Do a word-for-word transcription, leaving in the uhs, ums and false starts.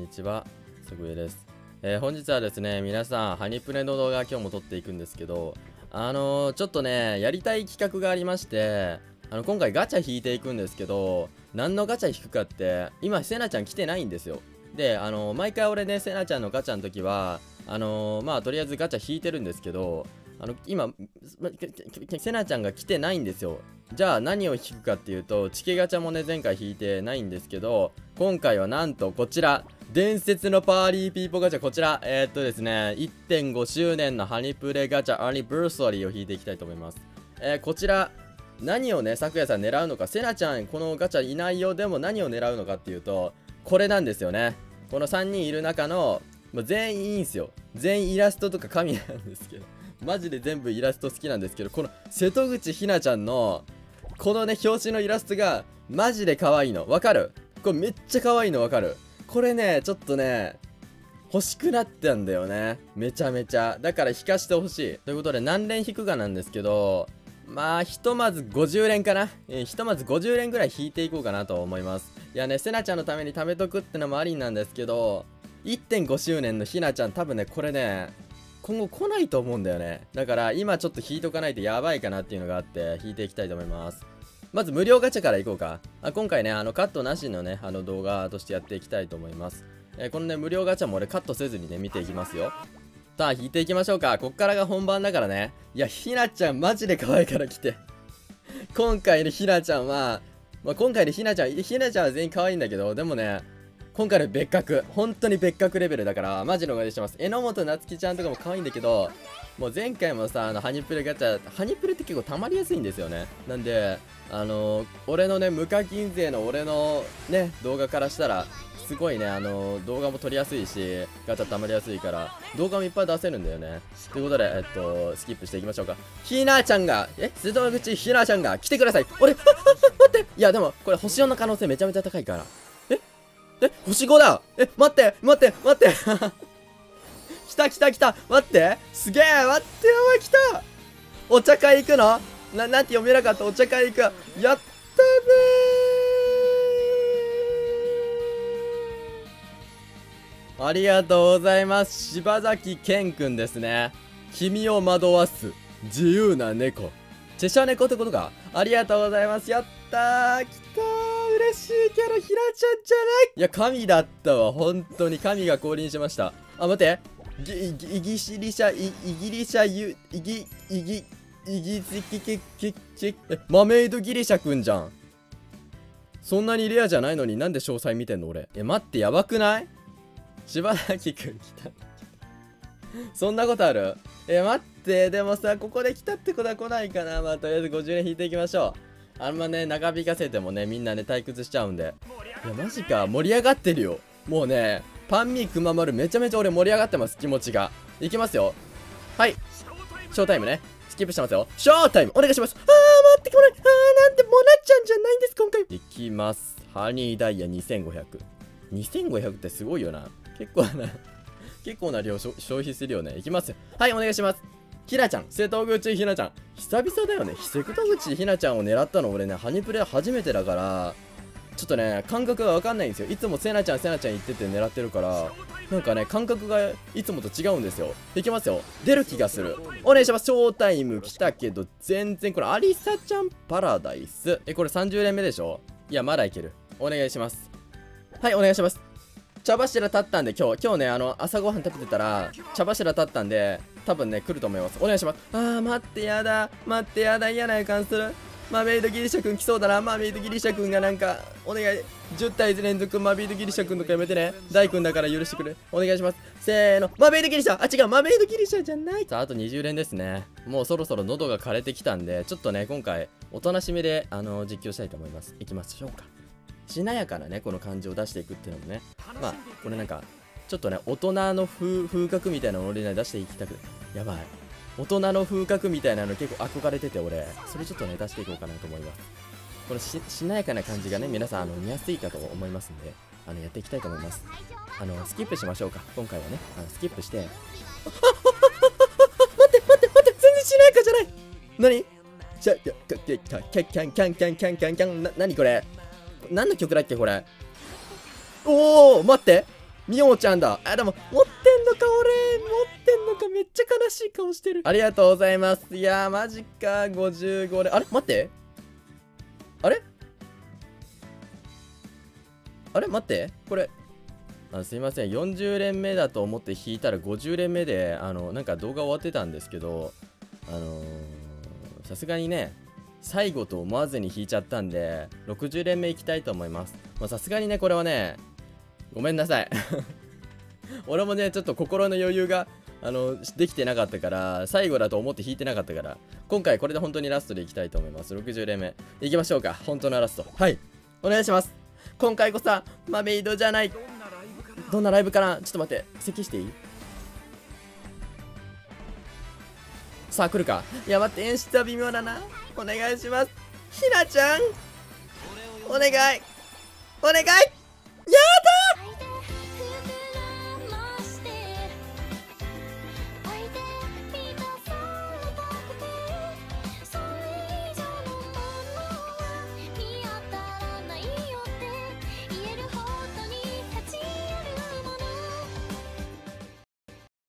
にちは、すぐえです。えー、本日はですね、皆さん、ハニプレの動画今日も撮っていくんですけど、あのー、ちょっとね、やりたい企画がありまして、あの、今回ガチャ引いていくんですけど、何のガチャ引くかって、今、セナちゃん来てないんですよ。で、あのー、毎回俺ね、セナちゃんのガチャの時は、あのー、まあ、とりあえずガチャ引いてるんですけど、あの、今、セナちゃんが来てないんですよ。じゃあ何を引くかっていうと、チケガチャもね、前回引いてないんですけど、今回はなんとこちら、伝説のパーリーピーポーガチャ、こちら、えー、っとですね、いってんごしゅうねんのハニプレガチャアニバーサリーを引いていきたいと思います。えー、こちら、何をね、咲夜さん狙うのか、セナちゃん、このガチャいないようでも何を狙うのかっていうと、これなんですよね。このさんにんいる中の、もう全員いいんすよ。全員イラストとか神なんですけど。マジで全部イラスト好きなんですけど、この瀬戸口ひなちゃんのこのね表紙のイラストがマジで可愛いのわかる？これめっちゃ可愛いのわかる？これねちょっとね欲しくなったんだよね、めちゃめちゃ。だから引かしてほしいということで、何連引くかなんですけど、まあひとまずごじゅう連かな、えー、ひとまずごじゅう連ぐらい引いていこうかなと思います。いやね、セナちゃんのために貯めとくってのもありなんですけど、いってんごしゅうねんのひなちゃん多分ねこれね今後来ないと思うんだよね。だから今ちょっと引いとかないとやばいかなっていうのがあって引いていきたいと思います。まず無料ガチャからいこうか。あ、今回ねあのカットなしのねあの動画としてやっていきたいと思います。えー、このね無料ガチャも俺カットせずにね見ていきますよ。さあ引いていきましょうか。こっからが本番だからね。いやひなちゃんマジで可愛いから来て今回のひなちゃんは、まあ、今回のひなちゃんひなちゃんは全員可愛いんだけど、でもね今回の別格、本当に別格レベルだから、マジのお願いします。榎本夏樹ちゃんとかも可愛いんだけど、もう前回もさ、あの、ハニプレガチャ、ハニプレって結構溜まりやすいんですよね。なんで、あのー、俺のね、無課金税の俺のね、動画からしたら、すごいね、あのー、動画も撮りやすいし、ガチャ溜まりやすいから、動画もいっぱい出せるんだよね。ということで、えっと、スキップしていきましょうか。ひなちゃんが、え瀬戸口ひなちゃんが来てください。俺、待って、いや、でも、これ星よんの可能性めちゃめちゃ高いから。え、星ごだ。え、待って待って待って来た来た来た、待って、すげえ、待って、やばい、来た。お茶会行くのな、なんて読めなかった。お茶会行く。やったねー。ありがとうございます。柴崎健くんですね。君を惑わす自由な猫、チェシャ猫ってことか。ありがとうございます。やったー、来たー。嬉しいキャラ、ひなちゃんじゃない。いや、神だったわ。本当に神が降臨しました。あ、待って。ギギギシリシャ、イイギリシャユ、イギ、イギ、イギツキキキキ、え、マメイドギリシャくんじゃん。そんなにレアじゃないのになんで詳細見てんの俺。え、待って、やばくない？柴崎くん来た。そんなことある？え、待って、でもさ、ここで来たってことは来ないかな。まあ、とりあえずごじゅう連引いていきましょう。あんまね、長引かせてもね、みんなね、退屈しちゃうんで。いや、マジか。盛り上がってるよ。もうね、パンミーくままるめちゃめちゃ俺盛り上がってます、気持ちが。いきますよ。はい。ショータイムね。スキップしてますよ。ショータイムお願いします。あー、待ってこれ。あー、なんでモナちゃんじゃないんです、今回。いきます。ハニーダイヤにせんごひゃく。にせんごひゃくってすごいよな。結構な、結構な量消費するよね。いきますよ。はい、お願いします。ひなちゃん、瀬戸口ひなちゃん。久々だよね。瀬戸口ひなちゃんを狙ったの俺ね、ハニプレ初めてだから、ちょっとね、感覚がわかんないんですよ。いつもセナちゃん、セナちゃん言ってて狙ってるから、なんかね、感覚がいつもと違うんですよ。いきますよ。出る気がする。お願いします。ショータイム来たけど、全然これ、アリサちゃんパラダイス。え、これさんじゅう連目でしょ？いや、まだいける。お願いします。はい、お願いします。茶柱立ったんで、今日、今日ね、あの、朝ごはん食べてたら、茶柱立ったんで、多分ね、来ると思います。お願いします。あー、待って、やだ。待って、やだ。嫌な予感する。マメイドギリシャくん来そうだな。マメイドギリシャくんがなんか、お願い。じゅったい連続マメイドギリシャくんとかやめてね。大くんだから許してくれ。お願いします。せーの。マメイドギリシャ。あ、違う。マメイドギリシャじゃない。さあ、あとにじゅう連ですね。もうそろそろ喉が枯れてきたんで、ちょっとね、今回、おとなしめで、あのー、実況したいと思います。いきましょうか。しなやかなね、この感じを出していくっていうのもね。まあ、これなんか、ちょっとね、大人の風、風格みたいなのを俺ね、出していきたく、やばい。大人の風格みたいなの結構憧れてて俺、それちょっとね、出していこうかなと思います。このし、しなやかな感じがね、皆さん、あの、見やすいかと思いますんで、あの、やっていきたいと思います。あの、スキップしましょうか。今回はね、あのスキップして。あ、あ、あ、あ、待って、待って、待って、全然しなやかじゃない。何？じゃ、キャキャキャキャキャンキャンキャンキャンキャンキャン、な、何これ？何の曲だっけこれ。おお、待って。 みおちゃんだ。あ、でも、持ってんのか、俺。持ってんのか、めっちゃ悲しい顔してる。ありがとうございます。いやー、マジか。ごじゅうごれん。あれ待って。あれあれ待って。これ。あ、すいません。よんじゅうれんめだと思って引いたらごじゅうれんめで、あの、なんか動画終わってたんですけど、あのー、さすがにね、最後と思わずに引いちゃったんで、ろくじゅうれんめいきたいと思います。まあ、さすがにね、これはね、ごめんなさい。俺もね、ちょっと心の余裕が、あの、できてなかったから、最後だと思って引いてなかったから、今回これで本当にラストでいきたいと思います。ろくじゅうれんめ。いきましょうか。本当のラスト。はい。お願いします。今回こそは、マメイドじゃない。どんなライブかな。ちょっと待って。咳していい？さあ、来るか。いや、待って。演出は微妙だな。お願いします。ひなちゃん。お願い。お願い。